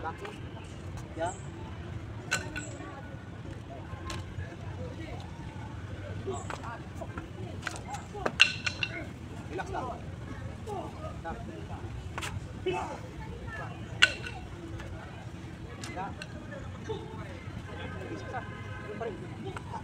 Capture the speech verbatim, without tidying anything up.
Ya. Relax lang. Stop. Ya. Isa. Yung pa rin.